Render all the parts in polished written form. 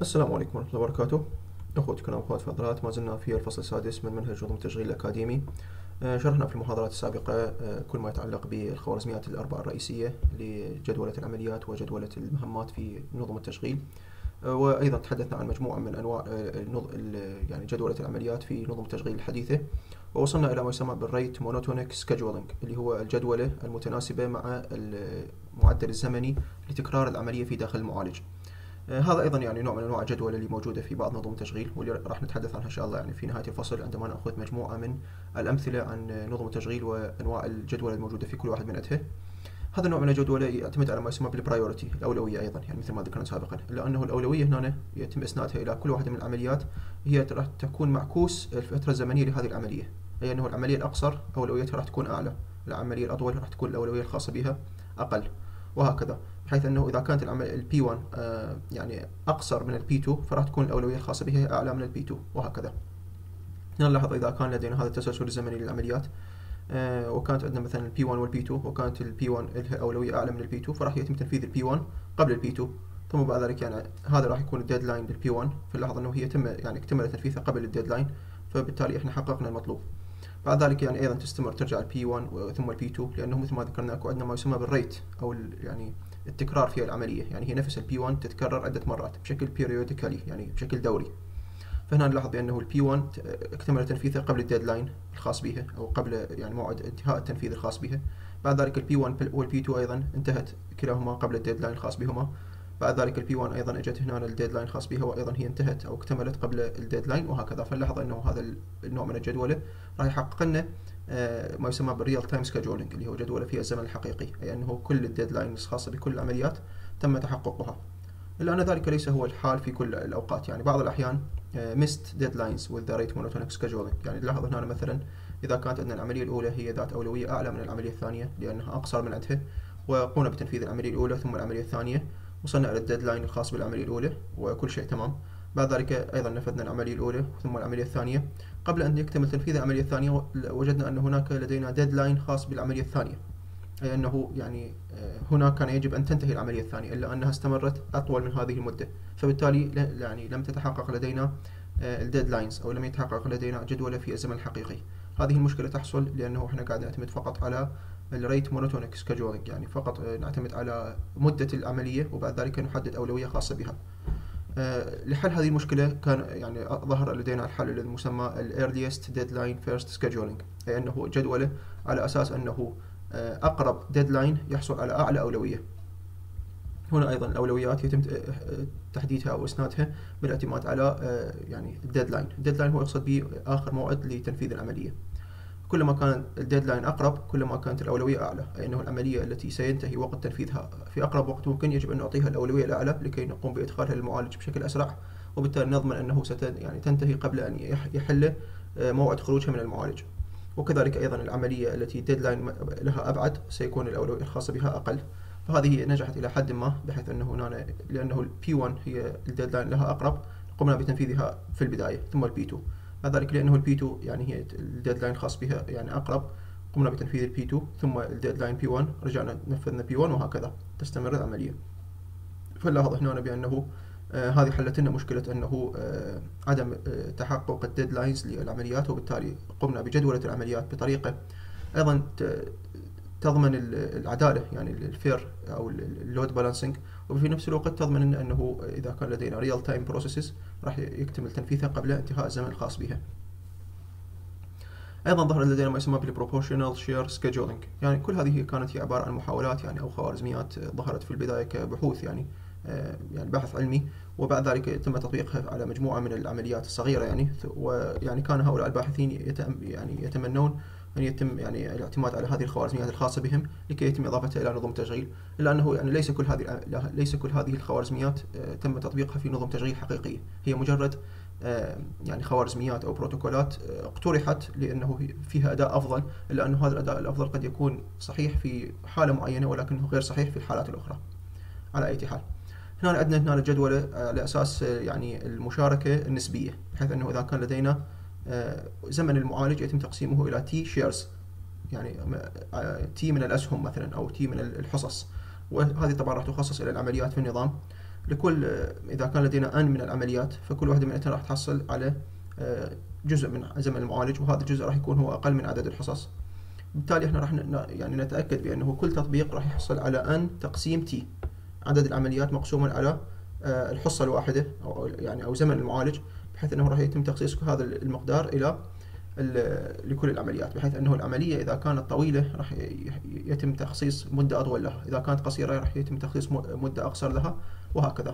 السلام عليكم ورحمة الله وبركاته. أخوتكم وأخوات فضلات، ما زلنا في الفصل السادس من منهج نظم التشغيل الأكاديمي. شرحنا في المحاضرات السابقة كل ما يتعلق بالخوارزميات الأربعة الرئيسية لجدولة العمليات وجدولة المهمات في نظم التشغيل. وأيضا تحدثنا عن مجموعة من أنواع يعني جدولة العمليات في نظم التشغيل الحديثة، ووصلنا إلى ما يسمى بالريت مونوتونيك سكجولينج، اللي هو الجدولة المتناسبة مع المعدل الزمني لتكرار العملية في داخل المعالج. هذا أيضا يعني نوع من أنواع الجدول اللي موجودة في بعض نظم التشغيل، واللي راح نتحدث عنها إن شاء الله يعني في نهاية الفصل عندما نأخذ مجموعة من الأمثلة عن نظم التشغيل وأنواع الجدول الموجودة في كل واحد من عندها. هذا النوع من الجدول يعتمد على ما يسمى بالبرايورتي، الأولوية أيضا، يعني مثل ما ذكرنا سابقا، إلا أنه الأولوية هنا يتم إسنادها إلى كل واحدة من العمليات هي راح تكون معكوس الفترة الزمنية لهذه العملية، أي أنه العملية الأقصر أولويتها راح تكون أعلى، العملية الأطول راح تكون الأولوية الخاصة بها أقل، وهكذا. بحيث أنه إذا كانت ال P1 يعني أقصر من ال P2 فراح تكون الأولوية الخاصة بها أعلى من ال P2 وهكذا. نلاحظ إذا كان لدينا هذا التسلسل الزمني للعمليات، وكانت عندنا مثلا ال P1 وال P2، وكانت ال P1 لها أولوية أعلى من ال P2، فراح يتم تنفيذ ال P1 قبل ال P2، ثم بعد ذلك يعني هذا راح يكون الديدلاين لل P1 في اللحظة أنه هي يعني اكتمل تنفيذها قبل الديدلاين، فبالتالي إحنا حققنا المطلوب. بعد ذلك يعني أيضا تستمر ترجع ال P1 ثم ال P2، لأنه مثل ما ذكرنا أكو عندنا ما يسمى بالريت أو يعني التكرار في العملية، يعني هي نفس ال P1 تتكرر عدة مرات بشكل periodically، يعني بشكل دوري. فهنا نلاحظ بأنه ال P1 اكتمل تنفيذها قبل الديدلاين الخاص بها، أو قبل يعني موعد انتهاء التنفيذ الخاص بها. بعد ذلك ال P1 وال P2 أيضا انتهت كلاهما قبل الديدلاين الخاص بهما. بعد ذلك ال P1 أيضا اجت هنا الديدلاين الخاص بها، وأيضا هي انتهت أو اكتملت قبل الديدلاين وهكذا. فنلاحظ أنه هذا النوع من الجدولة راح يحقق لنا ما يسمى بالريال تايم سكجولينج، اللي هو جدولة فيها الزمن الحقيقي، أي أنه كل الديدلاينز الخاصة بكل العمليات تم تحققها. إلا أن ذلك ليس هو الحال في كل الأوقات، يعني بعض الأحيان missed deadlines with the rate monotonic scheduling. يعني نلاحظ هنا مثلا إذا كانت عندنا العملية الأولى هي ذات أولوية أعلى من العملية الثانية لأنها أقصر من عندها، وقمنا بتنفيذ العملية الأولى ثم العملية الثانية، وصلنا إلى الديدلاين الخاص بالعملية الأولى وكل شيء تمام. بعد ذلك أيضا نفذنا العملية الأولى ثم العملية الثانية. قبل أن يكتمل تنفيذ العملية الثانية وجدنا أن هناك لدينا ديدلاين خاص بالعملية الثانية، أي أنه يعني هناك كان يجب أن تنتهي العملية الثانية، إلا أنها استمرت أطول من هذه المدة، فبالتالي يعني لم تتحقق لدينا الديدلاينز، أو لم يتحقق لدينا جدولة في الزمن الحقيقي. هذه المشكلة تحصل لأنه إحنا قاعد نعتمد فقط على الريت مونوتونيك سكجولينج، يعني فقط نعتمد على مدة العملية وبعد ذلك نحدد أولوية خاصة بها. لحل هذه المشكلة كان يعني ظهر لدينا الحل المسمى ال earliest deadline first scheduling، أي أنه جدولة على أساس أنه أقرب ديدلاين يحصل على أعلى أولوية. هنا أيضا الأولويات يتم تحديدها أو إسنادها بالاعتماد على يعني الديدلاين. الديدلاين هو يقصد به آخر موعد لتنفيذ العملية. كلما كان الديدلاين أقرب كلما كانت الأولوية أعلى، أي أنه العملية التي سينتهي وقت تنفيذها في أقرب وقت ممكن يجب أن نعطيها الأولوية الأعلى لكي نقوم بإدخالها للمعالج بشكل أسرع، وبالتالي نضمن أنه يعني تنتهي قبل أن يحل موعد خروجها من المعالج. وكذلك أيضا العملية التي الديدلاين لها أبعد سيكون الأولوية الخاصة بها أقل. فهذه نجحت إلى حد ما، بحيث أنه هنا لأنه ال P1 هي الديدلاين لها أقرب قمنا بتنفيذها في البداية، ثم ال P2. ذلك لأنه ال P2 يعني هي الديدلاين الخاص بها يعني أقرب، قمنا بتنفيذ ال P2 ثم الديدلاين P1 رجعنا نفذنا P1 وهكذا تستمر العملية. فنلاحظ هنا بأنه هذه حلت لنا مشكلة أنه عدم تحقق الديدلاينز للعمليات، وبالتالي قمنا بجدولة العمليات بطريقة أيضا تضمن العدالة، يعني الفير أو اللود بالانسنج، وفي نفس الوقت تضمن أنه إذا كان لدينا ريال تايم بروسيسز راح يكتمل تنفيذها قبل انتهاء الزمن الخاص بها. أيضا ظهر لدينا ما يسمى بالبروبورشنال شير سكجولينج، يعني كل هذه كانت هي عبارة عن محاولات يعني أو خوارزميات ظهرت في البداية كبحوث، يعني بحث علمي، وبعد ذلك تم تطبيقها على مجموعة من العمليات الصغيرة، يعني ويعني كان هؤلاء الباحثين يتمنون أن يتم يعني الاعتماد على هذه الخوارزميات الخاصة بهم لكي يتم إضافتها إلى نظم التشغيل، إلا أنه يعني ليس كل هذه الخوارزميات تم تطبيقها في نظم تشغيل حقيقية، هي مجرد يعني خوارزميات أو بروتوكولات اقترحت لأنه فيها أداء أفضل، إلا أنه هذا الأداء الأفضل قد يكون صحيح في حالة معينة ولكنه غير صحيح في الحالات الأخرى. على أي حال، هنا عندنا الجدولة على أساس يعني المشاركة النسبية، بحيث أنه إذا كان لدينا زمن المعالج يتم تقسيمه إلى T shares، يعني T من الأسهم مثلا أو T من الحصص، وهذه طبعا راح تخصص إلى العمليات في النظام. لكل إذا كان لدينا n من العمليات، فكل واحدة منها راح تحصل على جزء من زمن المعالج، وهذا الجزء راح يكون هو أقل من عدد الحصص. بالتالي احنا راح يعني نتأكد بأنه كل تطبيق راح يحصل على n تقسيم t، عدد العمليات مقسوما على الحصة الواحدة أو زمن المعالج، بحيث أنه راح يتم تخصيص هذا المقدار إلى لكل العمليات، بحيث أنه العملية إذا كانت طويلة راح يتم تخصيص مدة أطول لها، إذا كانت قصيرة راح يتم تخصيص مدة أقصر لها، وهكذا.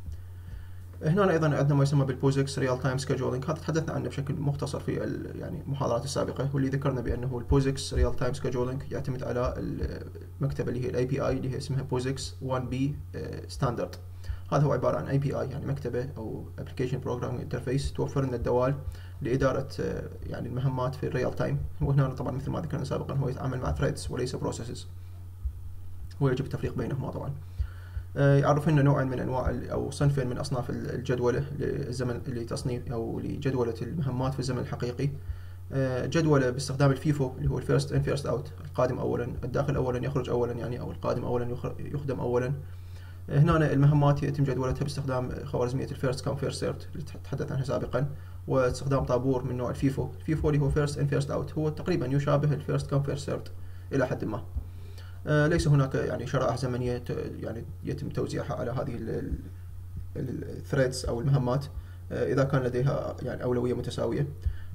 هنا أيضا عندنا ما يسمى بالبوزكس ريال تايم سكيدجولينج، هذا تحدثنا عنه بشكل مختصر في يعني المحاضرات السابقة، واللي ذكرنا بأنه البوزكس ريال تايم سكيدجولينج يعتمد على المكتبة اللي هي الاي بي اي اللي هي اسمها بوزكس 1B ستاندرد. هذا هو عبارة عن اي بي اي، يعني مكتبة او ابلكيشن بروجرامينج انترفيس توفر لنا الدوال لإدارة يعني المهمات في الريال تايم. وهنا طبعا مثل ما ذكرنا سابقا هو يتعامل مع ثريدز وليس بروسيسز، ويجب التفريق بينهما طبعا. يعرف لنا نوعا من انواع او صنفين من اصناف الجدولة للزمن لتصنيف او لجدولة المهمات في الزمن الحقيقي. جدولة باستخدام الفيفو اللي هو الفيرست ان فيرست اوت، القادم اولا، الداخل اولا، يخرج اولا يعني، او القادم اولا يخدم اولا. هنا المهمات يتم جدولتها باستخدام خوارزمية الفيرست كام فيرست سيرت اللي تحدث عنها سابقا، واستخدام طابور من نوع الفيفو اللي هو فيرست ان فيرست اوت، هو تقريبا يشابه الفيرست كام فيرست سيرت الى حد ما. ليس هناك يعني شرائح زمنية يعني يتم توزيعها على هذه الثريدز او المهمات اذا كان لديها يعني اولوية متساوية.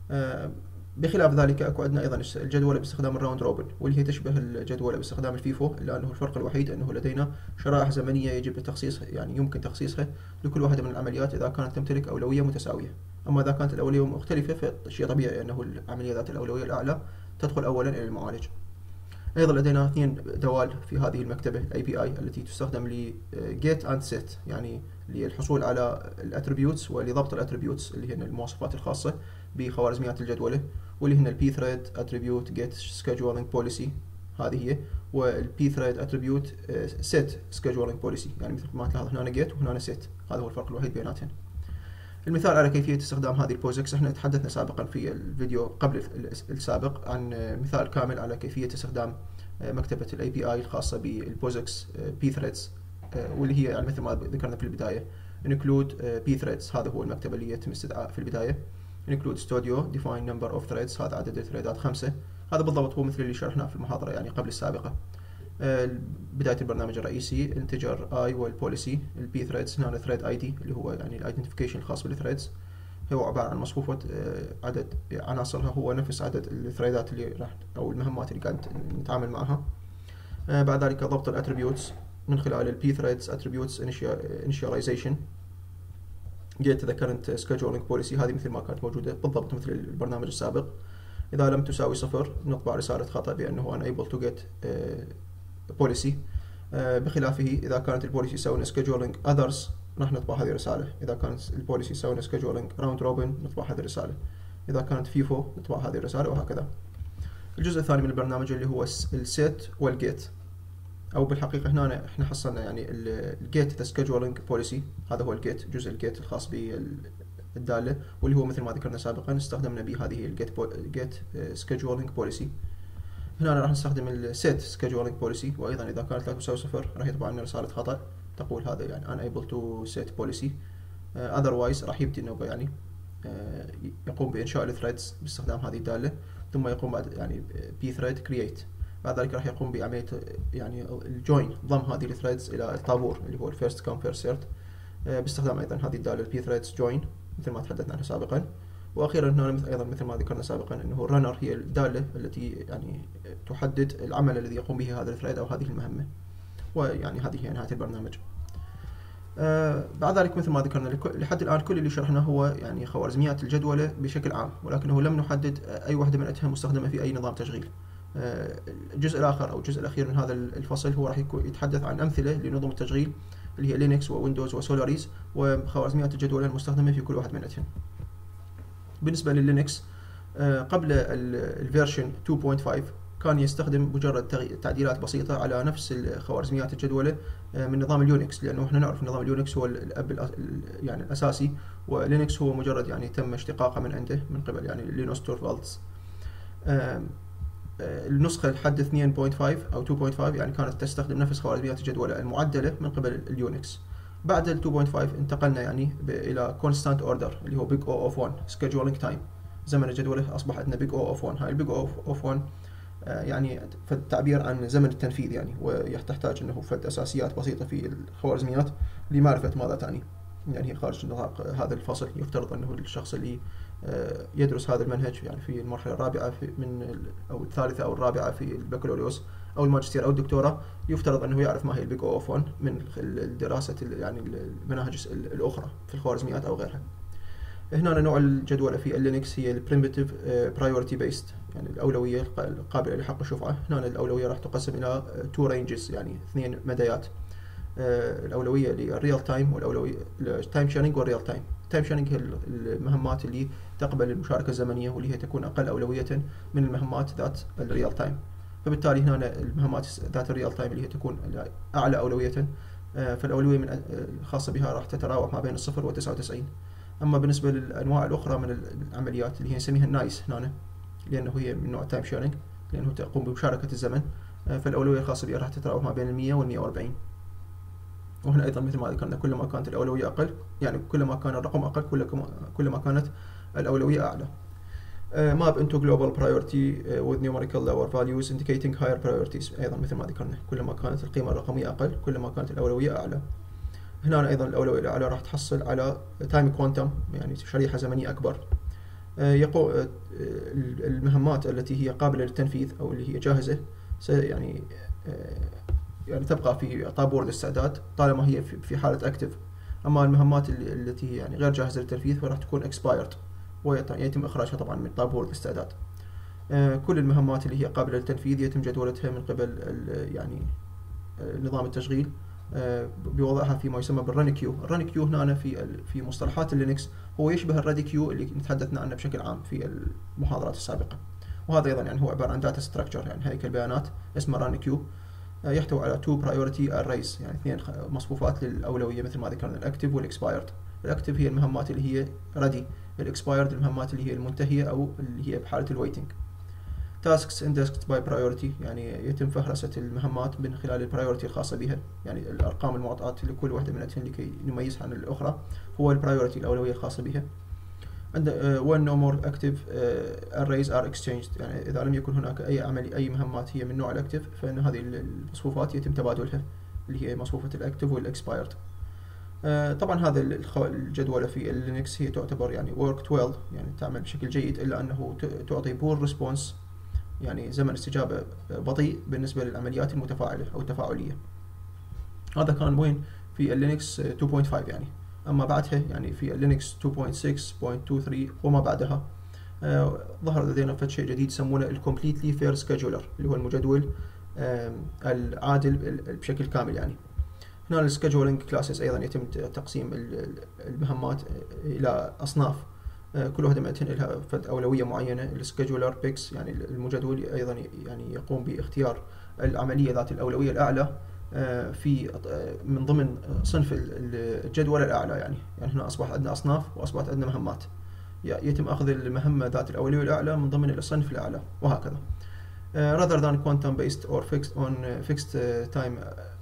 بخلاف ذلك اكو عندنا ايضا الجدولة باستخدام الراوند روبن، واللي هي تشبه الجدولة باستخدام الفيفو، الا انه الفرق الوحيد انه لدينا شرائح زمنية يجب التخصيص، يعني يمكن تخصيصها لكل واحدة من العمليات اذا كانت تمتلك اولوية متساوية. اما اذا كانت الاولوية مختلفة فشيء طبيعي انه العملية ذات الاولوية الاعلى تدخل اولا الى المعالج. ايضا لدينا 2 دوال في هذه المكتبة الاي بي اي التي تستخدم ل get and set، يعني للحصول على الاتريبيوتس ولضبط الاتريبيوتس اللي هن المواصفات الخاصة بخوارزميات الجدولة، واللي هن البي ثريد اتريبيوت get scheduling policy، هذه هي، والبي ثريد اتريبيوت set scheduling policy، يعني مثل ما تلاحظ هنا get وهنا set، هذا هو الفرق الوحيد بيناتهم. المثال على كيفية استخدام هذه البوزكس، احنا تحدثنا سابقا في الفيديو قبل السابق عن مثال كامل على كيفية استخدام مكتبة الاي بي اي الخاصة بالبوزكس بي ثريدز، واللي هي يعني مثل ما ذكرنا في البداية include بي ثريدز، هذا هو المكتبة اللي يتم استدعاء في البداية. include studio define number of threads، هذا عدد الثريدات 5، هذا بالضبط هو مثل اللي شرحناه في المحاضرة يعني قبل السابقة. بداية البرنامج الرئيسي انتجر اي والبوليسي، البي ثريدز هنا ثريد اي دي اللي هو يعني الايدنتيفيكيشن الخاص بالثريدز، هو عبارة عن مصفوفة عدد عناصرها هو نفس عدد الثريدات اللي راح او المهمات اللي قاعد نتعامل معها. بعد ذلك ضبط الاتريبيوتس من خلال البي ثريدز اتريبيوتس initialization get the current scheduling policy، هذه مثل ما كانت موجودة بالضبط مثل البرنامج السابق. إذا لم تساوي 0 نطبع رسالة خطأ بأنه unable to get policy. بخلافه إذا كانت البوليسي يساوي scheduling others راح نطبع هذه الرسالة، إذا كانت البوليسي يساوي scheduling round robin نطبع هذه الرسالة، إذا كانت فيفو نطبع هذه الرسالة، وهكذا. الجزء الثاني من البرنامج اللي هو السيت والجيت، أو بالحقيقة هنا إحنا حصلنا يعني الجيت the scheduling policy، هذا هو الجيت، جزء الجيت الخاص بالدالة، واللي هو مثل ما ذكرنا سابقا استخدمنا به هذه الجيت scheduling policy. هنا راح نستخدم السيت scheduling policy، وأيضا إذا كانت لا تساوي 0 راح يطبع لنا رسالة خطأ تقول هذا يعني unable to set policy. otherwise راح يبدي انه يعني يقوم بإنشاء الثريدز باستخدام هذه الدالة، ثم يقوم بعد يعني pthread create، بعد ذلك راح يقوم بعملية يعني الجوين، ضم هذه الثريدز إلى الطابور اللي هو الفيرست كام فيرست سيرت باستخدام أيضا هذه الدالة pthreads join مثل ما تحدثنا عنها سابقا. وأخيرا هنا أيضا مثل ما ذكرنا سابقا أنه الرنر هي الدالة التي يعني تحدد العمل الذي يقوم به هذا الثريد أو هذه المهمة، ويعني هذه هي نهاية البرنامج. بعد ذلك مثل ما ذكرنا لحد الآن كل اللي شرحناه هو يعني خوارزميات الجدولة بشكل عام، ولكنه لم نحدد أي واحدة منها مستخدمة في أي نظام تشغيل. الجزء الآخر أو الجزء الأخير من هذا الفصل هو راح يتحدث عن أمثلة لنظم التشغيل اللي هي لينكس وويندوز وسولاريز، وخوارزميات الجدولة المستخدمة في كل واحد منها. بالنسبة لللينكس قبل الفيرشن 2.5 كان يستخدم مجرد تعديلات بسيطة على نفس خوارزميات الجدولة من نظام اليونكس، لأنه احنا نعرف نظام اليونكس هو الأب يعني الأساسي، ولينكس هو مجرد يعني تم اشتقاقه من عنده من قبل يعني لينوس تورفالدز. النسخة الحدث 2.5 أو 2.5 يعني كانت تستخدم نفس خوارزميات الجدولة المعدلة من قبل اليونكس، بعد ال 2.5 انتقلنا يعني الى constant order اللي هو big O of 1 scheduling time. زمن الجدولة اصبح عندنا big O of 1. هاي البيج O of 1 يعني فالتعبير عن زمن التنفيذ يعني، وتحتاج انه فد اساسيات بسيطة في الخوارزميات لمعرفة ماذا تعني. يعني هي خارج نطاق هذا الفصل. يفترض انه الشخص اللي يدرس هذا المنهج يعني في المرحلة الرابعة او الثالثة او الرابعة في البكالوريوس او الماجستير او الدكتوراه، يفترض انه يعرف ما هي البيج او اوف 1 من دراسة يعني المناهج الاخرى في الخوارزميات او غيرها. هنا نوع الجدولة في اللينكس هي البريمتيف برايورتي بيست، يعني الأولوية القابلة لحق الشفعة. هنا الأولوية راح تقسم إلى 2 رينجز، يعني 2 مدايات. الأولوية للريال تايم والأولوية التايم شيرنج والريال تايم. التايم شيرنج هي المهمات اللي تقبل المشاركة الزمنية واللي هي تكون أقل أولوية من المهمات ذات الريال تايم. فبالتالي هنا المهمات ذات الريال تايم اللي هي تكون أعلى أولوية، فالأولوية الخاصة بها راح تتراوح ما بين 0 و99. أما بالنسبة للأنواع الأخرى من العمليات اللي هي نسميها النايس هنا، لأنه هي من نوع تايم شيرنج، لأنه تقوم بمشاركة الزمن، فالأولوية الخاصة بها راح تتراوح ما بين 100 و140. وهنا أيضا مثل ما ذكرنا كلما كانت الأولوية أقل، يعني كلما كان الرقم أقل كلما كانت الأولوية أعلى. map into global priority with numerical lower values indicating higher priorities. أيضا مثل ما ذكرنا كلما كانت القيمة الرقمية أقل كلما كانت الأولوية أعلى. هنا أيضا الأولوية الأعلى راح تحصل على تايم كوانتم، يعني شريحة زمنية أكبر. المهمات التي هي قابلة للتنفيذ أو اللي هي جاهزة يعني تبقى في طابور الاستعداد طالما هي في حالة أكتف. أما المهمات التي هي يعني غير جاهزة للتنفيذ فراح تكون expired ويتم إخراجها طبعا من طابور الاستعداد. كل المهمات اللي هي قابلة للتنفيذ يتم جدولتها من قبل يعني نظام التشغيل بوضعها فيما يسمى بالرن كيو. الرن كيو هنا في مصطلحات اللينكس هو يشبه الريدي كيو اللي تحدثنا عنه بشكل عام في المحاضرات السابقة. وهذا أيضا يعني هو عبارة عن داتا ستراكشر، يعني هيكل بيانات اسمه رن كيو، يحتوي على 2 برايورتي اريز، يعني 2 مصفوفات للأولوية مثل ما ذكرنا، الأكتف والإكسبايرد. الأكتف هي المهمات اللي هي ريدي، الإكسبايرد المهمات اللي هي المنتهية أو اللي هي بحالة الويتنج. tasks indexed by priority، يعني يتم فهرسة المهمات من خلال البرايورتي الخاصة بها، يعني الأرقام المعطاة لكل واحدة منها لكي نميزها عن الأخرى هو البرايورتي الأولوية الخاصة بها. عند when no more active arrays are exchanged، يعني إذا لم يكن هناك أي مهمات هي من نوع الأكتف فإن هذه المصفوفات يتم تبادلها اللي هي مصفوفة الأكتف والإكسبايرد. طبعا هذا الجدولة في اللينكس هي تعتبر يعني worked well، يعني تعمل بشكل جيد، إلا أنه تعطي poor response، يعني زمن استجابة بطيء بالنسبة للعمليات المتفاعلة أو التفاعلية. هذا كان وين في اللينكس 2.5 يعني. أما بعدها يعني في اللينكس 2.6.23 وما بعدها ظهر لدينا شيء جديد يسمونه الكومبليتلي فير سكيدجولر، اللي هو المجدول العادل بشكل كامل. يعني هنا السكيدجولينج كلاسز أيضا يتم تقسيم المهمات إلى أصناف، كل واحدة منهن لها أولوية معينة. السكيدجولر بيكس يعني المجدول أيضا يعني يقوم باختيار العملية ذات الأولوية الأعلى في من ضمن صنف الجدول الأعلى. يعني هنا أصبح عندنا أصناف وأصبحت عندنا مهمات، يتم أخذ المهمة ذات الأولوية الأعلى من ضمن الصنف الأعلى وهكذا. rather than quantum based or fixed on fixed time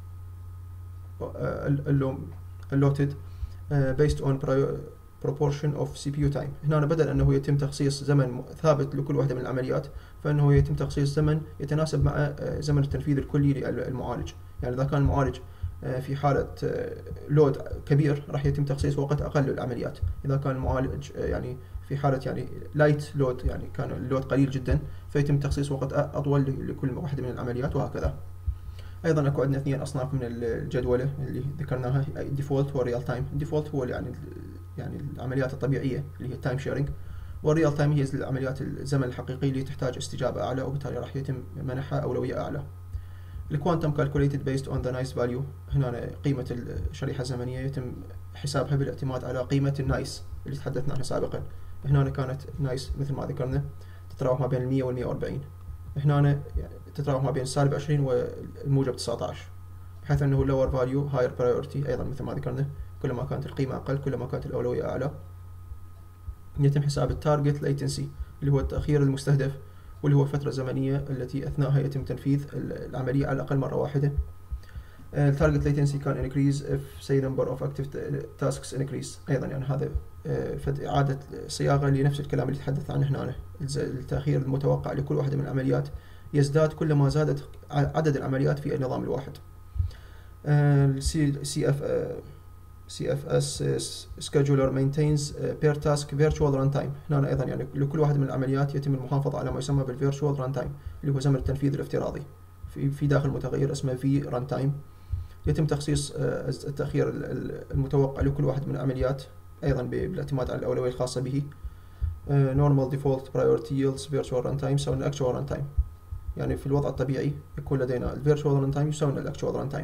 allotted based on proportion of CPU time. هنا بدل أنه يتم تخصيص زمن ثابت لكل واحدة من العمليات، فإنه يتم تخصيص زمن يتناسب مع زمن التنفيذ الكلي للمعالج. يعني إذا كان المعالج في حالة لود كبير راح يتم تخصيص وقت أقل للعمليات. إذا كان المعالج يعني في حالة يعني لايت لود، يعني كان اللود قليل جدا، فيتم تخصيص وقت أطول لكل واحدة من العمليات وهكذا. أيضا أكو عندنا 2 أصناف من الجدولة اللي ذكرناها، الديفولت والريال تايم. الديفولت هو يعني العمليات الطبيعية اللي هي التايم شيرنج، والريال تايم هي العمليات الزمن الحقيقي اللي تحتاج استجابة أعلى وبالتالي راح يتم منحها أولوية أعلى. الكوانتم calculated based on the nice value، هنا قيمة الشريحة الزمنية يتم حسابها بالاعتماد على قيمة النايس اللي تحدثنا عنها سابقا. هنا كانت نايس مثل ما ذكرنا تتراوح ما بين 100 و 140، هنا تتراوح ما بين -20 والموجب 19، بحيث أنه lower value higher priority. أيضا مثل ما ذكرنا كلما كانت القيمة أقل كلما كانت الأولوية أعلى. يتم حساب التارجت latency اللي هو التأخير المستهدف، واللي هو الفترة الزمنية التي أثناءها يتم تنفيذ العملية على الأقل مرة واحدة. التارجت latency كان increase if say number of active tasks increase. أيضا يعني هذا إعادة صياغة لنفس الكلام اللي تحدث عنه هنا. التأخير المتوقع لكل واحدة من العمليات يزداد كلما زادت عدد العمليات في النظام الواحد. CFS scheduler maintains per task virtual runtime. هنا أيضا يعني لكل واحدة من العمليات يتم المحافظة على ما يسمى بالvirtual runtime اللي هو زمن التنفيذ الافتراضي في داخل متغير اسمه v runtime. يتم تخصيص التأخير المتوقع لكل واحد من العمليات أيضا بالاعتماد على الأولوية الخاصة به. normal default priority yields virtual runtime يساوي actual runtime. يعني في الوضع الطبيعي يكون لدينا virtual runtime يساوي actual runtime.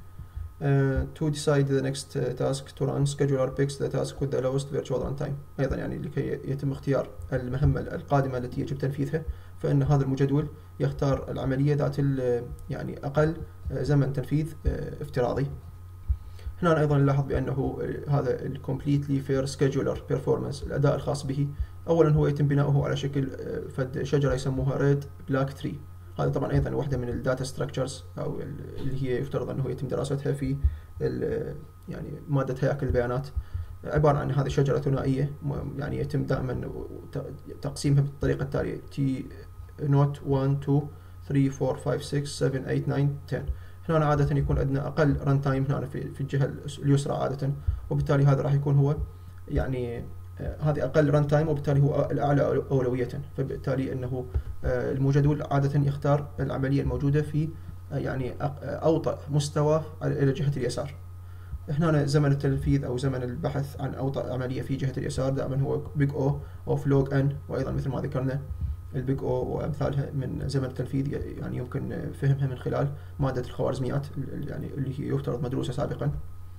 To decide the next task to run, scheduler picks the task with the lowest virtual runtime. أيضا يعني لكي يتم اختيار المهمة القادمة التي يجب تنفيذها، فإن هذا المجدول يختار العملية ذات يعني أقل زمن تنفيذ افتراضي. هنا أيضا نلاحظ بأنه هذا ال completely fair scheduler performance الأداء الخاص به، أولا هو يتم بناؤه على شكل فد شجرة يسموها red black tree. هذا طبعا أيضا واحدة من الداتا ستراكشرز أو اللي هي يفترض أنه يتم دراستها في يعني مادة هياكل البيانات. عبارة عن هذه شجرة ثنائية يعني يتم دائما تقسيمها بالطريقة التالية T نوت 1 2 3 4 5 6 7 8 9 10. هنا عادة يكون عندنا أقل ران تايم هنا في الجهة اليسرى عادة، وبالتالي هذا راح يكون هو يعني هذه أقل ران تايم وبالتالي هو الأعلى أولوية. فبالتالي أنه المجدول عادة يختار العملية الموجودة في يعني أوطأ مستوى إلى جهة اليسار. هنا زمن التنفيذ أو زمن البحث عن أوطأ عملية في جهة اليسار دائما هو big O أو log n، وأيضا مثل ما ذكرنا البيج او وامثالها من زمن التنفيذ يعني يمكن فهمها من خلال ماده الخوارزميات يعني اللي هي يفترض مدروسه سابقا.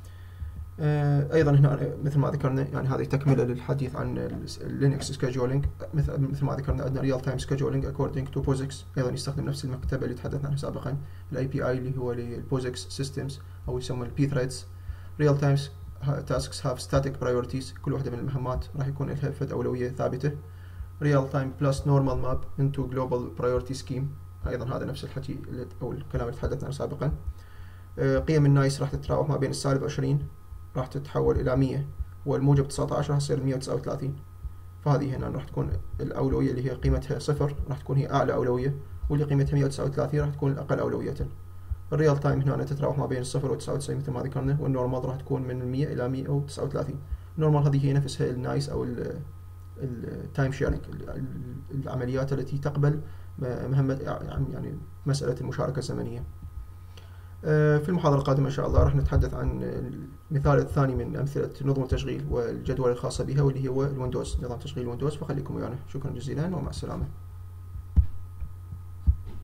ايضا هنا مثل ما ذكرنا يعني هذه تكمله للحديث عن اللينكس سكيدجولينج. مثل ما ذكرنا عندنا ريال تايم سكيدجولينج اكوردنج تو بوزكس، ايضا يستخدم نفس المكتبه اللي تحدثنا عنها سابقا، الاي بي اي اللي هو للبوزكس سيستمز او يسمى البي ثريدز. ريال تايم تاسكس هاف ستاتيك برايورتيز، كل واحده من المهمات راح يكون لها فد اولويه ثابته. real time plus normal map into global priority scheme، أيضا هذا نفس الحكي أو الكلام اللي تحدثنا عنه سابقا. قيم النايس راح تتراوح ما بين -20 راح تتحول إلى 100، والموجب 19 راح تصير 139. فهذه هنا راح تكون الأولوية اللي هي قيمتها 0 راح تكون هي أعلى أولوية، واللي قيمتها 139 راح تكون الأقل أولوية. الريال تايم هنا تتراوح ما بين 0 و 99 مثل ما ذكرنا، والنورمال راح تكون من 100 إلى 139. النورمال هذه هي نفسها النايس أو التايم شيرنج، العمليات التي تقبل مهمة يعني مسألة المشاركة الزمنية. في المحاضرة القادمة إن شاء الله راح نتحدث عن المثال الثاني من أمثلة نظم التشغيل والجدول الخاصة بها، واللي هو الويندوز، نظام تشغيل الويندوز. فخليكم ويانا، شكرا جزيلا ومع السلامة.